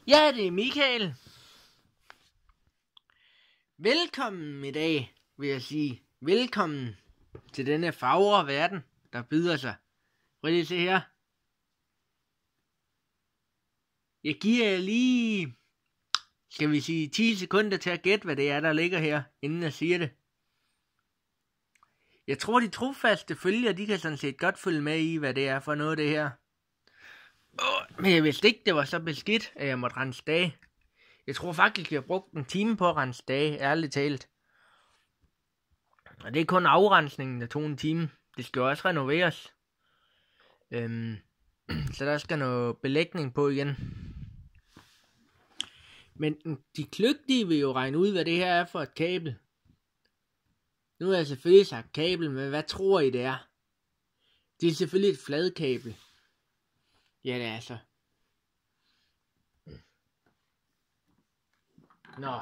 Ja, det er Michael. Velkommen i dag, vil jeg sige. Velkommen til denne fagre verden, der byder sig. Prøv lige at se her. Jeg giver jer lige, skal vi sige, 10 sekunder til at gætte, hvad det er, der ligger her, inden jeg siger det. Jeg tror, de trofaste følgere, de kan sådan set godt følge med i, hvad det er for noget, det her. Men jeg vidste ikke, det var så beskidt, at jeg måtte rense dage. Jeg tror faktisk, jeg har brugt en time på at rense dage, ærligt talt. Og det er kun afrensningen, der tog en time. Det skal jo også renoveres. Så der skal noget belægning på igen. Men de kløgtige vil jo regne ud, hvad det her er for et kabel. Nu har jeg selvfølgelig sagt kabel, men hvad tror I det er? Det er selvfølgelig et fladkabel. Ja, det er så. Nå.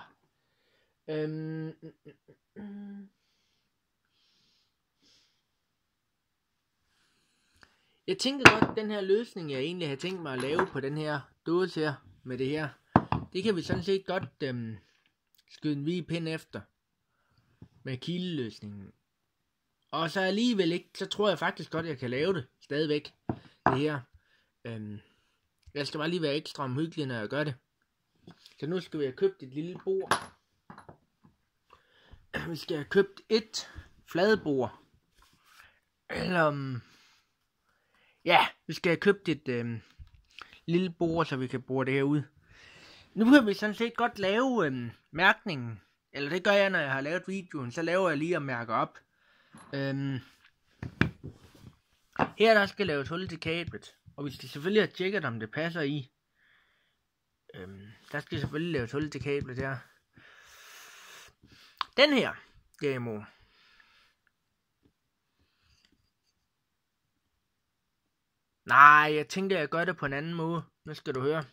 Jeg tænker godt, den her løsning, jeg egentlig har tænkt mig at lave på den her dåse her, med det her, det kan vi sådan set godt skyde en vig pind efter, med kildeløsningen. Og så alligevel ikke, så tror jeg faktisk godt, jeg kan lave det, stadigvæk, det her. Jeg skal bare lige være ekstra omhyggelig, når jeg gør det. Så nu skal vi have købt et lille bord. Vi skal have købt et fladebord. Eller ja, vi skal have købt et lille bord, så vi kan bore det her ud. Nu kan vi sådan set godt lave mærkningen. Eller det gør jeg, når jeg har lavet videoen. Så laver jeg lige at mærke op. Her der skal laves hul til kablet. Og vi skal selvfølgelig have tjekket, om det passer i. Der skal selvfølgelig laves hul til kablet her. Den her, derimod. Nej, jeg tænker, jeg gør det på en anden måde. Nu skal du høre.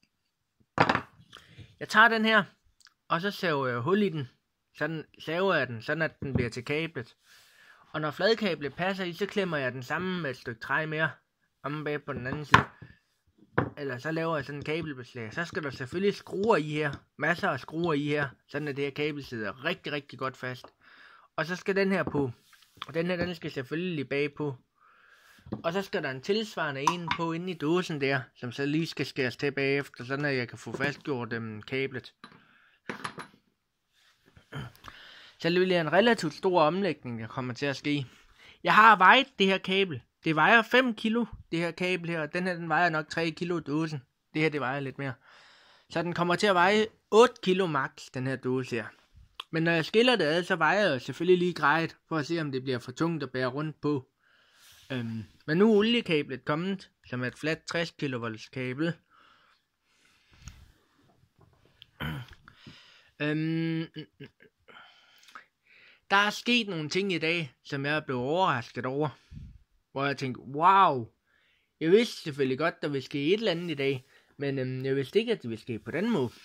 Jeg tager den her, og så saver jeg hul i den. Sådan saver jeg den, sådan at den bliver til kablet. Og når fladkablet passer i, så klemmer jeg den sammen med et stykke træ mere. Om bag på den anden side. Eller så laver jeg sådan en kabelbeslag. Så skal der selvfølgelig skruer i her. Masser af skruer i her. Sådan at det her kabel sidder rigtig, rigtig godt fast. Og så skal den her på. Og den her, den skal selvfølgelig bag på. Og så skal der en tilsvarende en på inde i dåsen der. Som så lige skal skæres til bagefter. Sådan at jeg kan få fastgjort kablet. Så det bliver en relativt stor omlægning, der kommer til at ske. Jeg har vejet det her kabel. Det vejer 5 kilo, det her kabel her. Den her, den vejer nok 3 kilo dåsen. Det her, det vejer lidt mere. Så den kommer til at veje 8 kilo max, den her dåse her. Men når jeg skiller det ad, så vejer jeg selvfølgelig lige grejet, for at se, om det bliver for tungt at bære rundt på. Men nu er oliekablet kommet, som er et fladt 60 kV kabel. Der er sket nogle ting i dag, som jeg er blevet overrasket over. Hvor jeg tænkte, wow, jeg vidste selvfølgelig godt, der ville ske et eller andet i dag, men jeg vidste ikke, at det ville ske på den måde.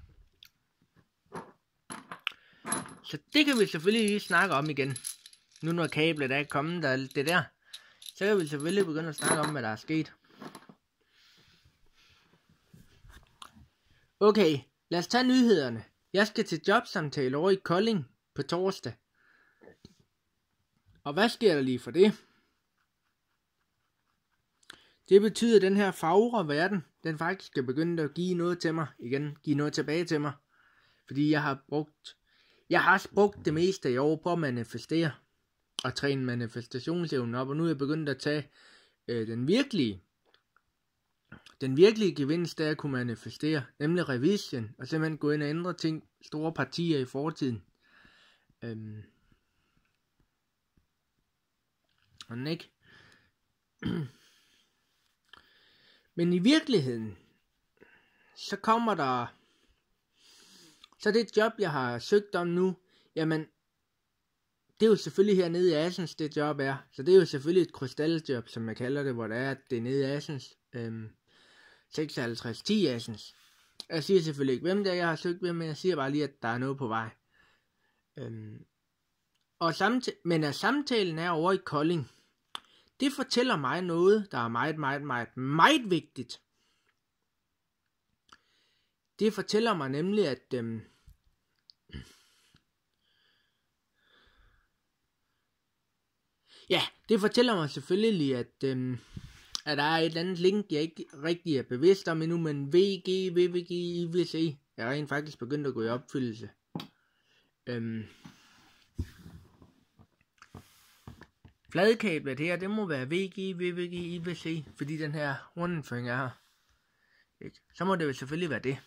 Så det kan vi selvfølgelig lige snakke om igen. Nu når kablet er kommet, og alt det der, så kan vi selvfølgelig begynde at snakke om, hvad der er sket. Okay, lad os tage nyhederne. Jeg skal til jobsamtale over i Kolding på torsdag. Og hvad sker der lige for det? Det betyder, at den her fagre verden, den faktisk skal begynde at give noget til mig igen. Give noget tilbage til mig. Fordi jeg har brugt det meste af år på at manifestere. Og træne manifestationsevnen op. Og nu er jeg begyndt at tage den virkelige gevinst, der jeg kunne manifestere. Nemlig revision. Og simpelthen gå ind og ændre ting. Store partier i fortiden. Og ikke. Men i virkeligheden, så kommer der, så det job, jeg har søgt om nu, jamen, det er jo selvfølgelig hernede i Assens, det job er. Så det er jo selvfølgelig et krystaljob, som jeg kalder det, hvor det er, at det er nede i Assens. 5610 Assens. Jeg siger selvfølgelig ikke, hvem det er, jeg har søgt ved, men jeg siger bare lige, at der er noget på vej. Men at samtalen er over i Kolding, det fortæller mig noget, der er meget vigtigt. det fortæller mig nemlig, at det fortæller mig selvfølgelig, at der er et eller andet link, jeg ikke rigtig er bevidst om endnu, men VVG, IWC er rent faktisk begyndt at gå i opfyldelse. Fladkablet her, det må være VVG, IWC, fordi den her rundføring er her. Ikke? Så må det jo selvfølgelig være det.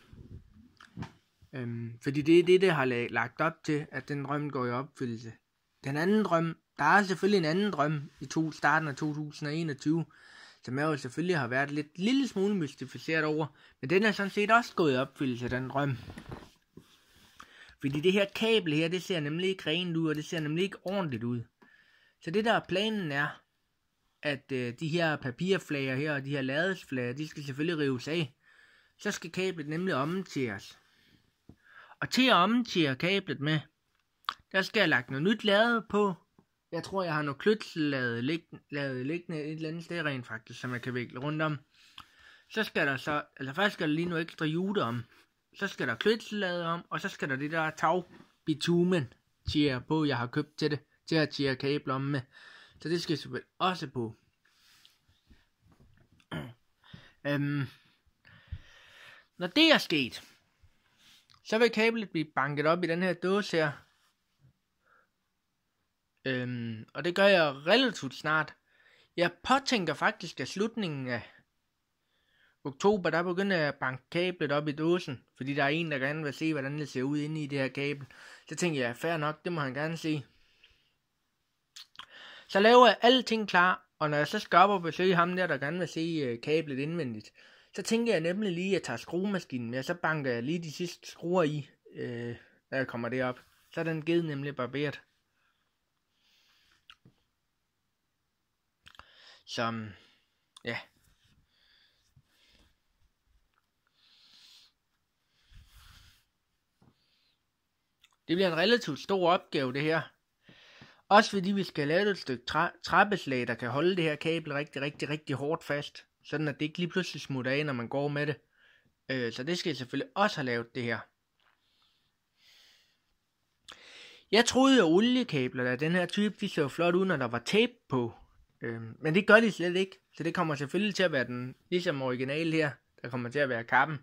Fordi det er det har lagt op til, at den drøm går i opfyldelse. Den anden drøm, der er selvfølgelig en anden drøm i starten af 2021, som jeg jo selvfølgelig har været lille smule mystificeret over, men den er sådan set også gået i opfyldelse, den drøm. Fordi det her kabel her, det ser nemlig ikke rent ud, og det ser nemlig ikke ordentligt ud. Så det der planen er, at de her papirflager her, og de her ladesflager, de skal selvfølgelig rives af. Så skal kablet nemlig ommonteres. Og til at ommontere kablet med, der skal jeg lagt noget nyt lade på. Jeg tror, jeg har noget klødsellade liggende et eller andet sted rent faktisk, som jeg kan vikle rundt om. Så skal der først skal der lige noget ekstra jute om. Så skal der klødsellade om, og så skal der det der tagbitumen tier på, jeg har købt til det, til at tiere kabler om med. Så det skal jeg selvfølgelig også på. Når det er sket, så vil kablet blive banket op i den her dåse her. Og det gør jeg relativt snart. Jeg påtænker faktisk, at slutningen af oktober, der begynder jeg at banke kablet op i dåsen. Fordi der er en, der gerne vil se, hvordan det ser ud inde i det her kabel. Så tænker jeg, fair nok, det må han gerne se. Så laver jeg alting klar, og når jeg så skal op og besøge ham der gerne vil se kablet indvendigt, så tænker jeg nemlig lige, at jeg tager skruemaskinen med, og så banker jeg lige de sidste skruer i, når jeg kommer derop. Så er den givet nemlig barberet. Som, ja. Det bliver en relativt stor opgave, det her. Også fordi vi skal lave et stykke trappeslag, der kan holde det her kabel rigtig hårdt fast. Sådan at det ikke lige pludselig smutter af, når man går med det. Så det skal jeg selvfølgelig også have lavet, det her. Jeg troede jo oliekabler af den her type, de så flot ud, når der var tape på. Men det gør de slet ikke. Så det kommer selvfølgelig til at være den ligesom original her. Der kommer til at være kappen.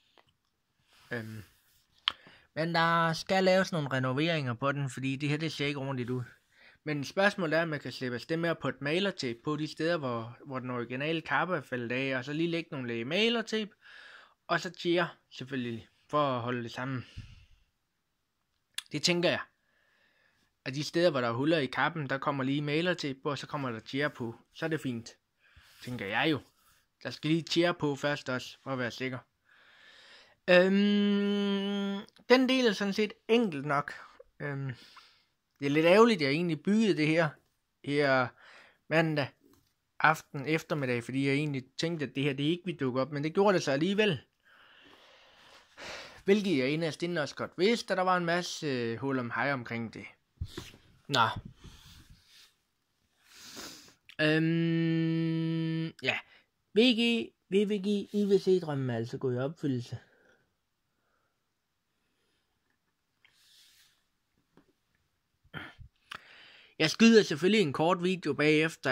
Men der skal laves nogle renoveringer på den, fordi det her det ser ikke ordentligt ud. Men spørgsmålet er, om man kan slippe afsted med at putte malertape på de steder, hvor den originale kappe er faldet af, og så lige lægge nogle lag malertape, og så tier selvfølgelig, for at holde det sammen. Det tænker jeg. At de steder, hvor der er huller i kappen, der kommer lige malertape på, og så kommer der tier på. Så er det fint. Tænker jeg jo. Der skal lige tier på først også, for at være sikker. Den del er sådan set enkelt nok. Det er lidt ærgerligt, at jeg egentlig byggede det her mandag aften eftermiddag, fordi jeg egentlig tænkte, at det her det ikke ville dukke op, men det gjorde det så alligevel. Hvilket jeg inderst inde også godt vidste, at der var en masse hul om hej omkring det. Nå. Ja. VVG, IWC-drømmen er altså gået i opfyldelse. Jeg skyder selvfølgelig en kort video bagefter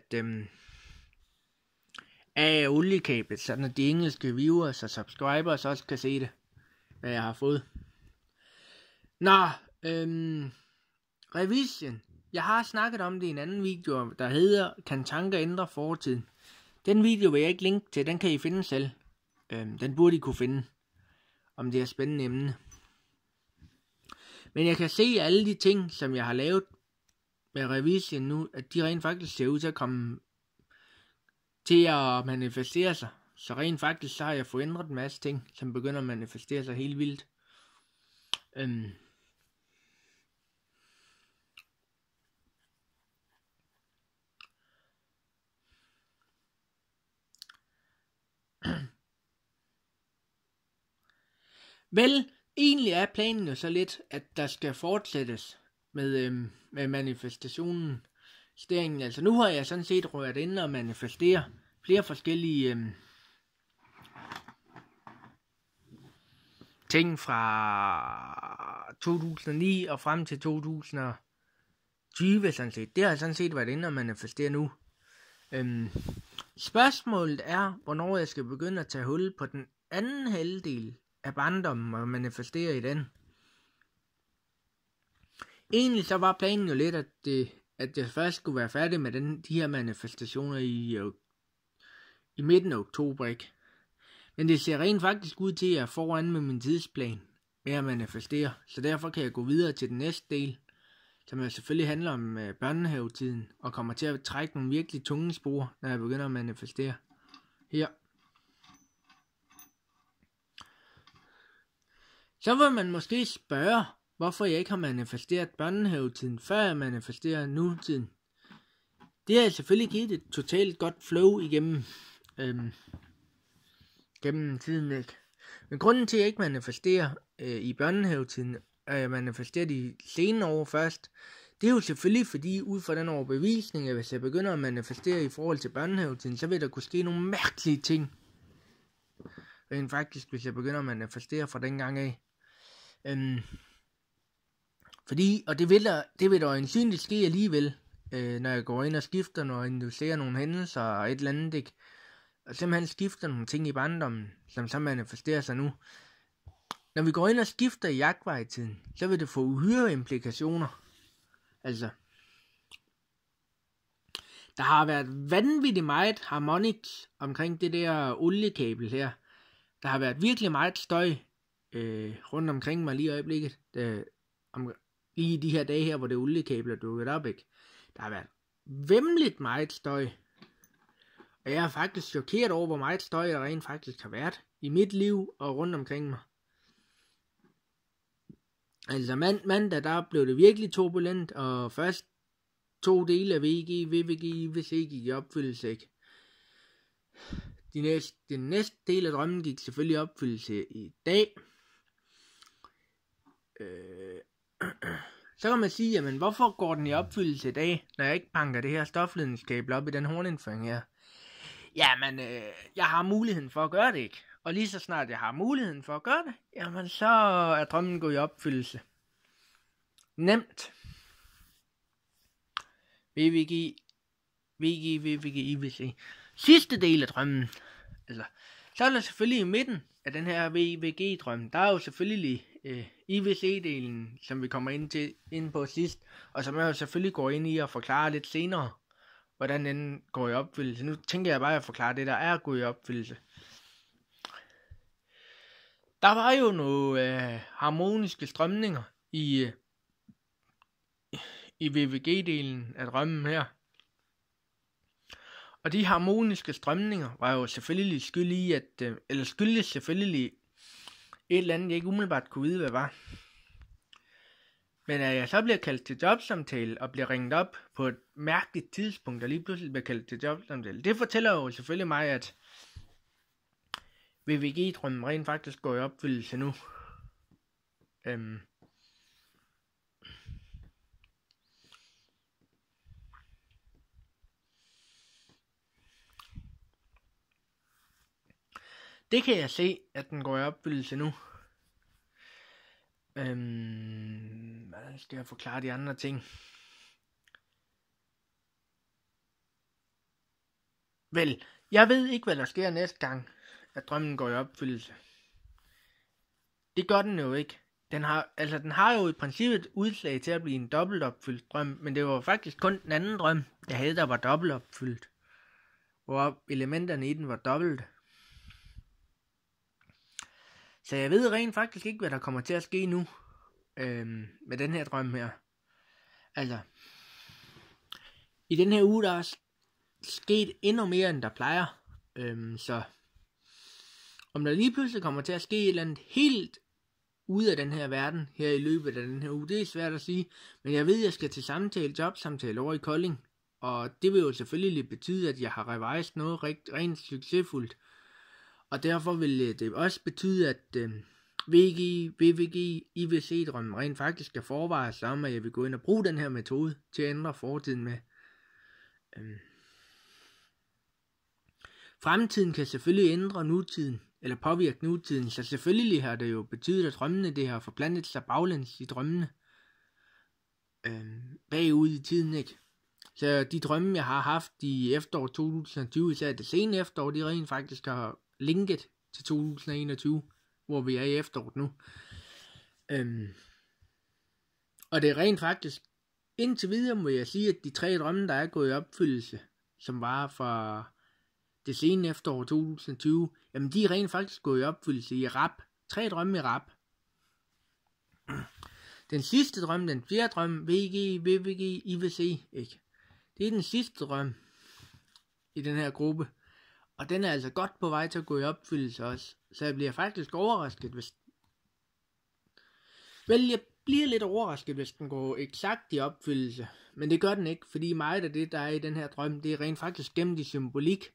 af oliekablet, sådan at de engelske viewers og subscribers også kan se det, hvad jeg har fået. Nå, revision. Jeg har snakket om det i en anden video, der hedder, kan tanker ændre fortiden? Den video vil jeg ikke linke til, den kan I finde selv. Den burde I kunne finde, om det er spændende emne. Men jeg kan se alle de ting, som jeg har lavet med revision nu, at de rent faktisk ser ud til at komme til at manifestere sig. Så rent faktisk så har jeg fået ændret en masse ting, som begynder at manifestere sig helt vildt. Vel, egentlig er planen jo så lidt, at der skal fortsættes med manifestationen. Steringen. Altså nu har jeg sådan set rørt ind og manifestere flere forskellige ting fra 2009 og frem til 2020 sådan set. Det har sådan set været inde og manifestere nu. Spørgsmålet er, hvornår jeg skal begynde at tage hul på den anden halvdel af barndommen og manifestere i den. Egentlig så var planen jo lidt, at jeg først skulle være færdig med de her manifestationer i midten af oktober, ikke? Men det ser rent faktisk ud til, at jeg er foran med min tidsplan med at manifestere. Så derfor kan jeg gå videre til den næste del, som jo selvfølgelig handler om børnehavetiden, og kommer til at trække nogle virkelig tunge spor, når jeg begynder at manifestere. Her. Så vil man måske spørge, hvorfor jeg ikke har manifesteret børnehavetiden, før jeg manifesterer nutiden. Det har selvfølgelig givet et totalt godt flow igennem gennem tiden, ikke? Men grunden til, at jeg ikke manifesterer i børnehavetiden, og jeg manifesterer de senere år først, det er jo selvfølgelig fordi, ud fra den overbevisning, at hvis jeg begynder at manifestere i forhold til børnehavetiden, så vil der kunne ske nogle mærkelige ting. Rent faktisk, hvis jeg begynder at manifestere fra den gang af. Fordi, og det vil der øjensynligt ske alligevel, når jeg går ind og skifter, når jeg inducerer nogle hændelser og et eller andet, ikke? Og simpelthen skifter nogle ting i barndommen, som så manifesterer sig nu. Når vi går ind og skifter i jagtvejtiden, så vil det få uhyre implikationer. Altså, der har været vanvittigt meget harmonics omkring det der oliekabel her. Der har været virkelig meget støj rundt omkring mig lige i øjeblikket. Lige de her dage her, hvor det oliekabel er dukket op, ikke? Der har været væmmeligt meget støj. Og jeg er faktisk chokeret over, hvor meget støj der rent faktisk har været i mit liv og rundt omkring mig. Altså mandag, der blev det virkelig turbulent, og først 2 dele af VG, VVG, IVC gik i opfyldelse, ikke? Den næste del af drømmen gik selvfølgelig i opfyldelse i dag. Så kan man sige, jamen hvorfor går den i opfyldelse i dag, når jeg ikke banker det her stofledningskabel op i den hornindføring her? Jamen, jeg har muligheden for at gøre det, ikke? Og lige så snart jeg har muligheden for at gøre det, jamen så er drømmen gået i opfyldelse. Nemt. VVG, IVC. Sidste del af drømmen. Altså, så er der selvfølgelig i midten af den her VVG-drøm, der er jo selvfølgelig IVC-delen, som vi kommer ind på sidst, og som jeg jo selvfølgelig går ind i og forklare lidt senere, hvordan den går i opfyldelse. Nu tænker jeg bare at forklare det, der er gået i opfyldelse. Der var jo nogle harmoniske strømninger i VVG-delen af drømmen her. Og de harmoniske strømninger var jo selvfølgelig skyld i, skyldes selvfølgelig et eller andet, jeg ikke umiddelbart kunne vide, hvad var. Men at jeg så bliver kaldt til jobsamtale og bliver ringet op på et mærkeligt tidspunkt, og lige pludselig bliver kaldt til jobsamtale, det fortæller jo selvfølgelig mig, at VVG-drømmen rent faktisk går i opfyldelse nu. Det kan jeg se, at den går i opfyldelse nu. Hvordan skal jeg forklare de andre ting? Vel, jeg ved ikke, hvad der sker næste gang, at drømmen går i opfyldelse. Det gør den jo ikke. Den har jo i princippet udslag til at blive en dobbelt opfyldt drøm, men det var faktisk kun den anden drøm, jeg havde, der var dobbelt opfyldt. Hvor elementerne i den var dobbelt. Så jeg ved rent faktisk ikke, hvad der kommer til at ske nu med den her drøm her. Altså, i den her uge, der er sket endnu mere, end der plejer. Så om der lige pludselig kommer til at ske et eller andet helt ude af den her verden, her i løbet af den her uge, det er svært at sige. Men jeg ved, at jeg skal til jobsamtale over i Kolding. Og det vil jo selvfølgelig betyde, at jeg har revised noget rent succesfuldt. Og derfor vil det også betyde, at VVG, IVC-drømmen rent faktisk skal forveje sig om, at jeg vil gå ind og bruge den her metode til at ændre fortiden med. Fremtiden kan selvfølgelig ændre nutiden eller påvirke nutiden. Så selvfølgelig har det jo betydet, at drømmene det har forplantet sig baglæns i drømmene. Bagud i tiden, ikke? Så de drømme, jeg har haft i efterår 2020, især det sene efterår, de rent faktisk har linket til 2021, hvor vi er i efteråret nu. Og det er rent faktisk, indtil videre må jeg sige, at de 3 drømme, der er gået i opfyldelse, som var fra det sene efterår 2020, jamen de er rent faktisk gået i opfyldelse i rap. 3 drømme i rap. Den sidste drøm, den 4. drøm, VG, VVG, IVC, ikke? Det er den sidste drøm i den her gruppe. Og den er altså godt på vej til at gå i opfyldelse også. Så jeg bliver faktisk overrasket, hvis... Vel, jeg bliver lidt overrasket, hvis den går eksakt i opfyldelse. Men det gør den ikke, fordi meget af det, der er i den her drøm, det er rent faktisk gemt i symbolik.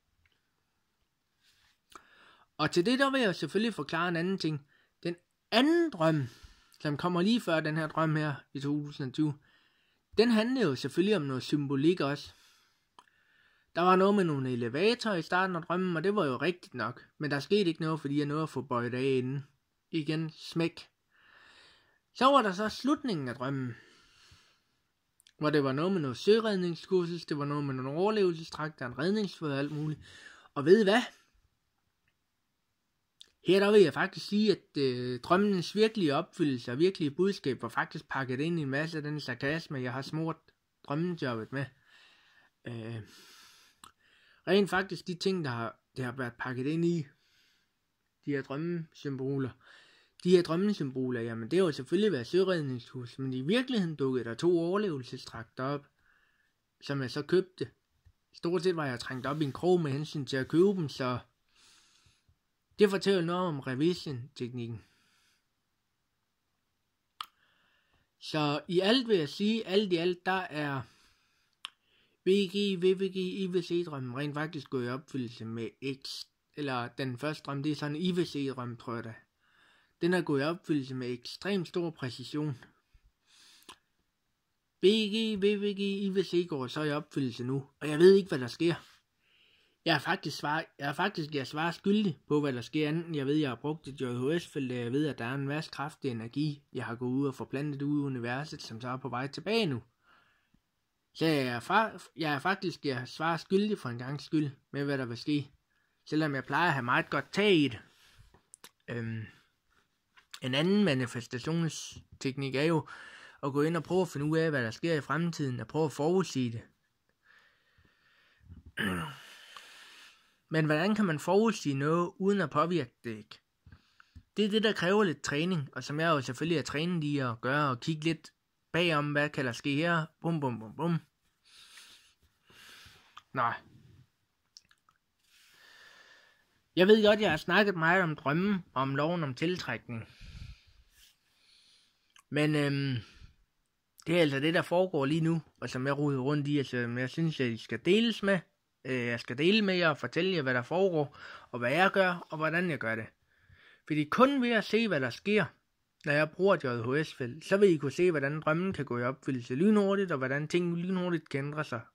Og til det, der vil jeg selvfølgelig forklare en anden ting. Den anden drøm, som kommer lige før den her drøm her i 2020, den handler jo selvfølgelig om noget symbolik også. Der var noget med nogle elevatorer i starten af drømmen, og det var jo rigtigt nok. Men der skete ikke noget, fordi jeg nåede at få bøjet af inden. Igen, smæk. Så var der så slutningen af drømmen, hvor det var noget med noget søredningskursus, det var noget med nogle overlevelsestrakter, en redningsfod og alt muligt. Og ved I hvad? Her der vil jeg faktisk sige, at drømmens virkelige opfyldelse og virkelige budskab var faktisk pakket ind i en masse af den sarkasme, jeg har smurt drømmejobbet med. Rent faktisk de ting, det har været pakket ind i, de her drømmesymboler. De her drømmesymboler, jamen det har jo selvfølgelig været søredningshus, men i virkeligheden dukkede der 2 overlevelsestrakter op, som jeg så købte. Stort set var jeg trængt op i en krog med hensyn til at købe dem, så det fortæller noget om revision-teknikken. Så i alt vil jeg sige, alt i alt, der er VG, VVG, IVC-drømmen rent faktisk gået i opfyldelse med X. Eller den første drøm, det er sådan en IVC-drøm, tror jeg da. Den er gået i opfyldelse med ekstremt stor præcision. VG, VVG, IVC går så i opfyldelse nu, og jeg ved ikke, hvad der sker. Jeg svarer skyldig på, hvad der sker, enten jeg ved, jeg har brugt et JHS-felt, jeg ved, at der er en masse kraftig energi, jeg har gået ud og forplantet ud i universet, som så er på vej tilbage nu. Så jeg svarer skyldig for en gang skyld med, hvad der vil ske. Selvom jeg plejer at have meget godt tag i det. En anden manifestationsteknik er jo at gå ind og prøve at finde ud af, hvad der sker i fremtiden, og prøve at forudsige det. Men hvordan kan man forudsige noget, uden at påvirke det ikke? Det er det, der kræver lidt træning, og som jeg jo selvfølgelig er trænet i at gøre, og kigge lidt bagom, hvad kan der ske her? Bum, bum, bum, bum. Nå. Jeg ved godt, jeg har snakket meget om drømmen, og om loven om tiltrækning. Men det er altså det, der foregår lige nu, og som jeg roder rundt i, og som jeg synes, at I skal deles med. Jeg skal dele med jer og fortælle jer, hvad der foregår, og hvad jeg gør, og hvordan jeg gør det. Fordi kun ved at se, hvad der sker, når jeg bruger et JHS-felt, så vil I kunne se, hvordan drømmen kan gå i opfyldelse lynhurtigt, og hvordan ting lynhurtigt kan ændre sig.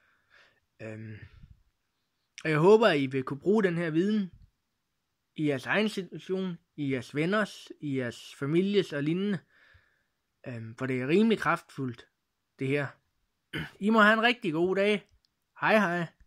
Og jeg håber, at I vil kunne bruge den her viden i jeres egen situation, i jeres venners, i jeres families og lignende. For det er rimelig kraftfuldt, det her. I må have en rigtig god dag. Hej hej.